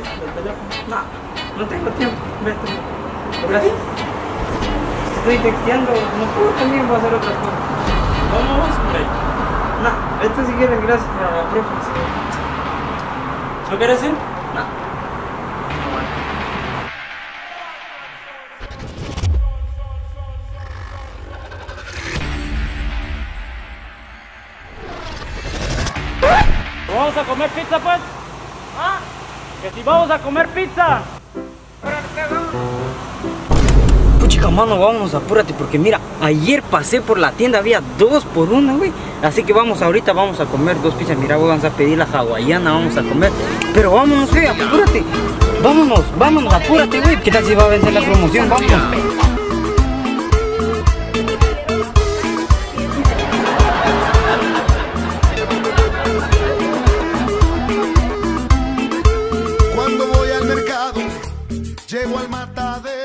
del teléfono. No tengo tiempo. Vete. Gracias. Estoy texteando, no puedo también, voy a hacer otras cosas. Vamos, güey. No, esto si quieres, gracias a la profe. ¿No quieres ir? No. ¿Vamos a comer pizza, pues? ¿Ah? Que si vamos a comer pizza. Puchica, mano, vámonos, apúrate, porque mira, ayer pasé por la tienda, había 2 por 1, güey. Así que vamos, ahorita vamos a comer 2 pizzas. Mira, vamos a pedir la hawaiana, vamos a comer. Pero vámonos, güey, apúrate. Vámonos, apúrate, güey. ¿Qué tal si va a vencer la promoción? Vámonos. Cuando voy al mercado, llego al matadero.